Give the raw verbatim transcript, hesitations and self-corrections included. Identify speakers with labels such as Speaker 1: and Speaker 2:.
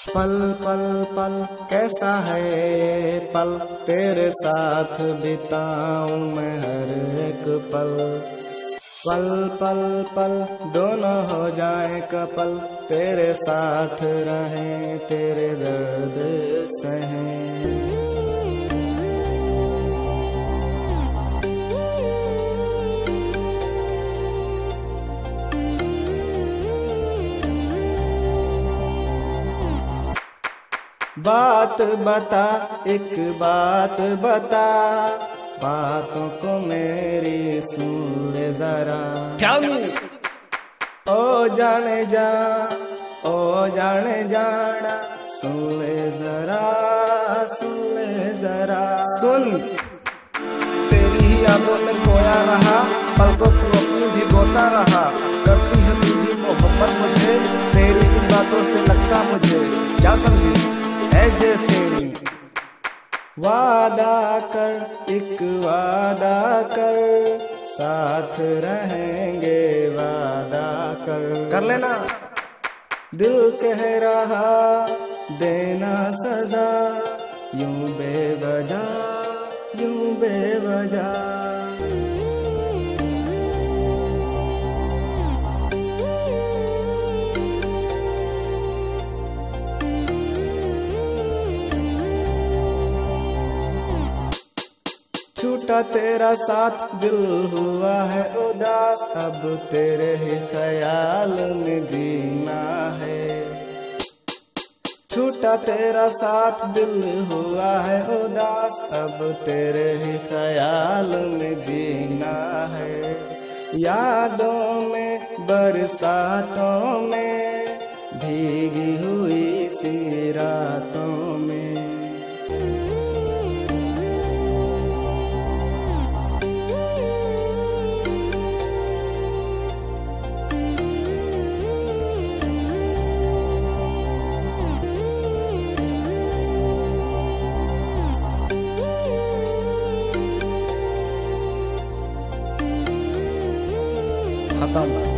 Speaker 1: पल पल पल कैसा है ये पल, तेरे साथ बिताऊं मैं हर एक पल। पल पल पल दोनों हो जाए कपल, तेरे साथ रहें तेरे दर्द सहें। बात बता एक बात बता, बातों को मेरी सुन ले जरा। ओ जाने जा ओ जाने जाना, सुन ले जरा सुन ले जरा। सुन तेरी ही यादों में खोया रहा, पलकों को अपनी भिगोता रहा। करती है तू भी मोहब्बत मुझे, तेरी इन बातों से लगता मुझे। क्या समझी है जैसे वादा कर एक वादा कर, साथ रहेंगे वादा कर। कर लेना दिल कह रहा देना सजा, यूं बेवजह यूं बेवजह। छूटा तेरा साथ दिल हुआ है उदास, अब तेरे ही ख्याल में जीना है। छूटा तेरा साथ दिल हुआ है उदास, अब तेरे ही ख्याल में जीना है। यादों में बरसातों में भीगी हुई सी रातों में। खत्म।